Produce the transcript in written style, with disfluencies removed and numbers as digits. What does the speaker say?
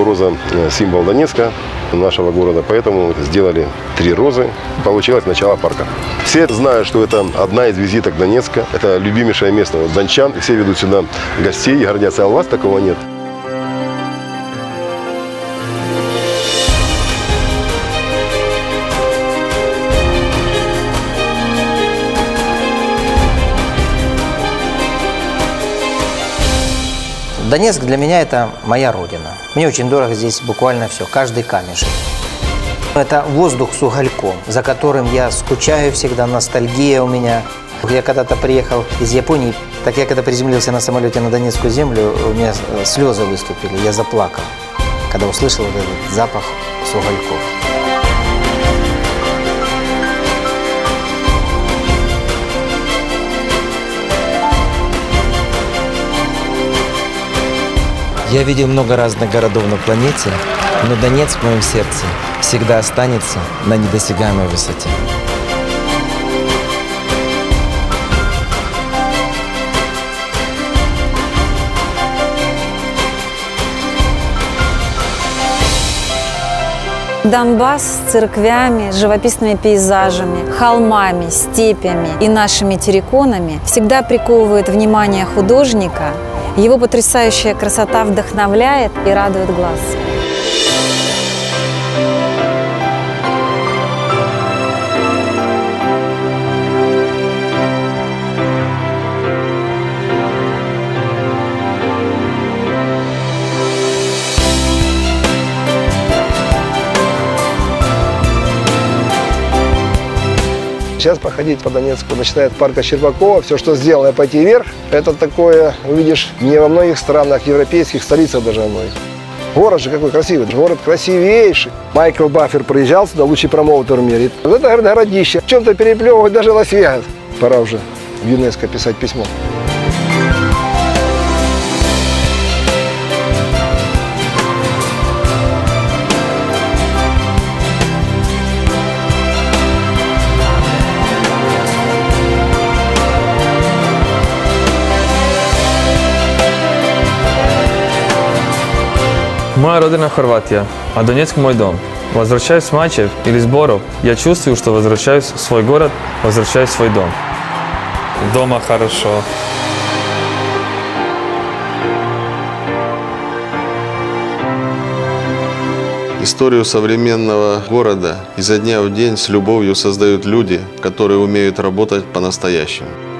роза символ Донецка, нашего города, поэтому сделали 3 розы. Получилось начало парка. Все знают, что это одна из визиток Донецка. Это любимейшее место дончан. Все ведут сюда гостей и гордятся. А у вас такого нет. Донецк для меня – это моя родина. Мне очень дорого здесь буквально все, каждый камешек. Это воздух с угольком, за которым я скучаю всегда, ностальгия у меня. Я когда-то приехал из Японии, так я когда приземлился на самолете на Донецкую землю, у меня слезы выступили, я заплакал, когда услышал этот запах с угольков. Я видел много разных городов на планете, но Донецк в моем сердце всегда останется на недосягаемой высоте. Донбасс с церквями, живописными пейзажами, холмами, степями и нашими терриконами всегда приковывает внимание художника. Его потрясающая красота вдохновляет и радует глаз. Сейчас походить по Донецку, начиная от парка Щербакова, все, что сделано, и пойти вверх, это такое увидишь не во многих странах, европейских, столицах даже многих. Город же какой красивый, город красивейший. Майкл Баффер приезжал сюда, лучший промоутер в мире. Вот это, говорит, городище. В чем-то переплевывать даже Лас-Вегас. Пора уже в ЮНЕСКО писать письмо. Моя родина Хорватия, а Донецк мой дом. Возвращаясь с матчев или сборов, я чувствую, что возвращаюсь в свой город, возвращаюсь в свой дом. Дома хорошо. Историю современного города изо дня в день с любовью создают люди, которые умеют работать по-настоящему.